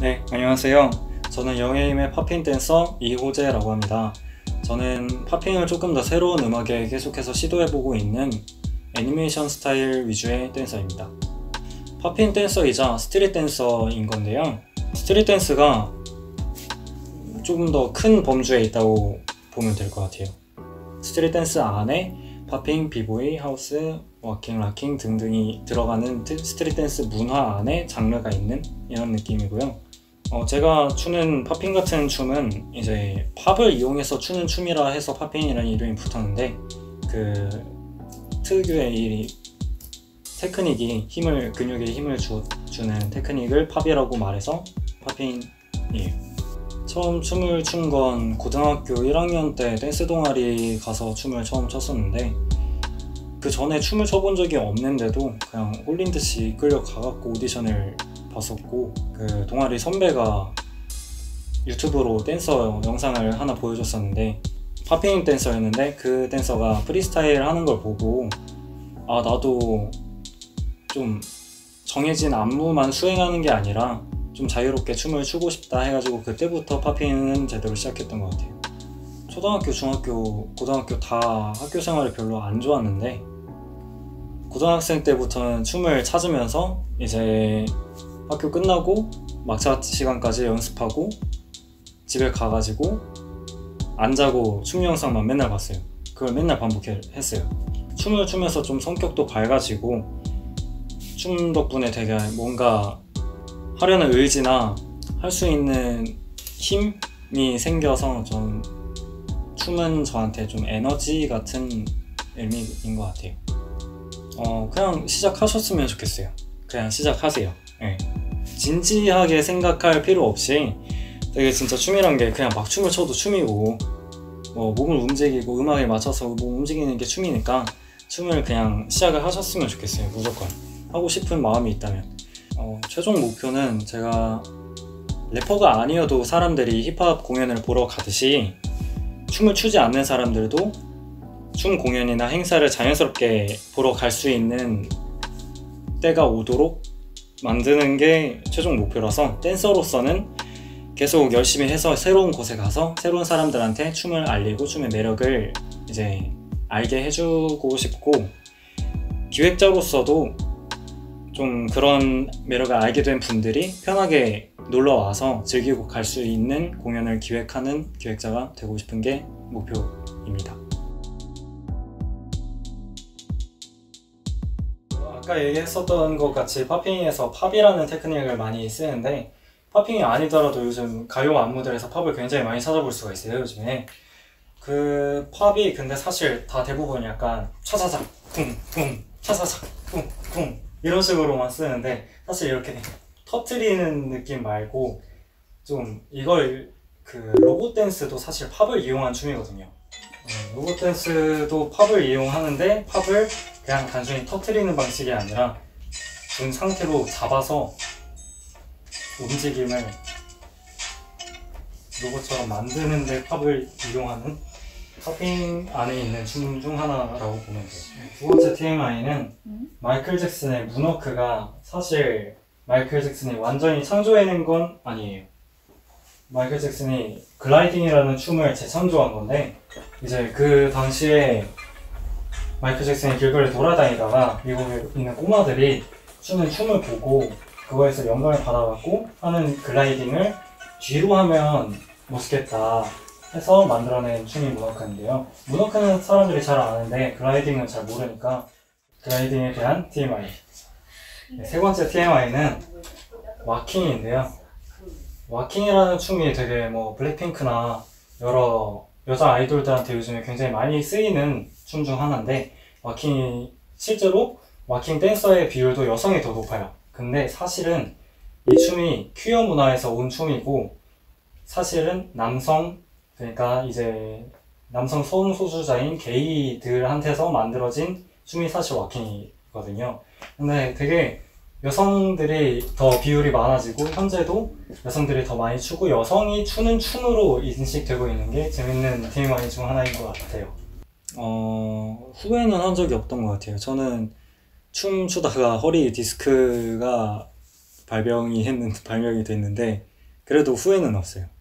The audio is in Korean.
네, 안녕하세요. 저는 영예임의 팝핑 댄서 이호재라고 합니다. 저는 팝핑을 조금 더 새로운 음악에 계속해서 시도해보고 있는 애니메이션 스타일 위주의 댄서입니다. 팝핑 댄서이자 스트릿 댄서인 건데요. 스트릿 댄스가 조금 더 큰 범주에 있다고 보면 될 것 같아요. 스트릿 댄스 안에 팝핑, 비보이, 하우스, 워킹, 락킹 등등이 들어가는 스트릿 댄스 문화 안에 장르가 있는 이런 느낌이고요. 제가 추는 팝핑 같은 춤은 이제 팝을 이용해서 추는 춤이라 해서 팝핑이라는 이름이 붙었는데, 그 특유의 이 테크닉이 근육에 힘을 주는 테크닉을 팝이라고 말해서 팝핑이에요. 처음 춤을 춘 건 고등학교 1학년 때 댄스 동아리 가서 춤을 처음 췄었는데, 그 전에 춤을 춰본 적이 없는데도 그냥 홀린 듯이 이끌려 가갖고 오디션을 봤었고, 그 동아리 선배가 유튜브로 댄서 영상을 하나 보여줬었는데 팝핑 댄서였는데, 그 댄서가 프리스타일 하는 걸 보고 나도 좀 정해진 안무만 수행하는 게 아니라 좀 자유롭게 춤을 추고 싶다 해가지고 그때부터 팝핑은 제대로 시작했던 것 같아요. 초등학교, 중학교, 고등학교 다 학교 생활이 별로 안 좋았는데, 고등학생 때부터는 춤을 찾으면서 이제 학교 끝나고 막차 시간까지 연습하고 집에 가가지고 안 자고 춤 영상만 맨날 봤어요. 그걸 맨날 반복했어요. 춤을 추면서 좀 성격도 밝아지고, 춤 덕분에 되게 뭔가 하려는 의지나 할 수 있는 힘이 생겨서 좀 춤은 저한테 좀 에너지 같은 의미인 것 같아요. 그냥 시작하셨으면 좋겠어요. 그냥 시작하세요. 네. 진지하게 생각할 필요 없이 되게 진짜 춤이란 게 그냥 막 춤을 춰도 춤이고, 몸을 움직이고 음악에 맞춰서 몸 움직이는 게 춤이니까 춤을 그냥 시작을 하셨으면 좋겠어요. 무조건 하고 싶은 마음이 있다면. 최종 목표는 제가 래퍼가 아니어도 사람들이 힙합 공연을 보러 가듯이 춤을 추지 않는 사람들도 춤 공연이나 행사를 자연스럽게 보러 갈 수 있는 때가 오도록 만드는 게 최종 목표라서, 댄서로서는 계속 열심히 해서 새로운 곳에 가서 새로운 사람들한테 춤을 알리고 춤의 매력을 이제 알게 해주고 싶고, 기획자로서도 좀 그런 매력을 알게 된 분들이 편하게 놀러와서 즐기고 갈 수 있는 공연을 기획하는 기획자가 되고 싶은 게 목표입니다. 아까 얘기했었던 것 같이 팝핑에서 팝이라는 테크닉을 많이 쓰는데, 팝핑이 아니더라도 요즘 가요 안무들에서 팝을 굉장히 많이 찾아볼 수가 있어요, 요즘에. 그 팝이 근데 사실 다 대부분 약간 차차작 쿵쿵 차차작 쿵쿵 이런 식으로만 쓰는데, 사실 이렇게 터트리는 느낌 말고 좀 이걸 로봇 댄스도 사실 팝을 이용한 춤이거든요. 로봇 댄스도 팝을 이용하는데, 팝을 그냥 단순히 터트리는 방식이 아니라 준 상태로 잡아서 움직임을 로봇처럼 만드는데 팝을 이용하는 팝핑 안에 있는 춤 중 하나라고 보면 돼요. 두 번째 TMI는 마이클 잭슨의 문워크가 사실 마이클 잭슨이 완전히 창조해낸 건 아니에요. 마이클 잭슨이 글라이딩이라는 춤을 재창조한 건데, 이제 그 당시에 마이클 잭슨이 길거리에 돌아다니다가 미국에 있는 꼬마들이 추는 춤을 보고 그거에서 영감을 받아갖고 하는 글라이딩을 뒤로 하면 멋있겠다 해서 만들어낸 춤이 문워크인데요. 문워크는 사람들이 잘 아는데 글라이딩은 잘 모르니까 글라이딩에 대한 TMI. 세 번째 TMI는 와킹인데요. 와킹이라는 춤이 되게 블랙핑크나 여러 여자 아이돌들한테 요즘에 굉장히 많이 쓰이는 춤 중 하나인데, 와킹이 실제로 와킹 댄서의 비율도 여성이 더 높아요. 근데 사실은 이 춤이 퀴어 문화에서 온 춤이고, 사실은 그러니까 이제 남성 성소수자인 게이들한테서 만들어진 춤이 사실 와킹이거든요. 근데 되게 여성들이 더 비율이 많아지고, 현재도 여성들이 더 많이 추고 여성이 추는 춤으로 인식되고 있는 게 재밌는 TMI 중 하나인 것 같아요. 후회는 한 적이 없던 것 같아요. 저는 춤 추다가 허리 디스크가 발병이 됐는데 그래도 후회는 없어요.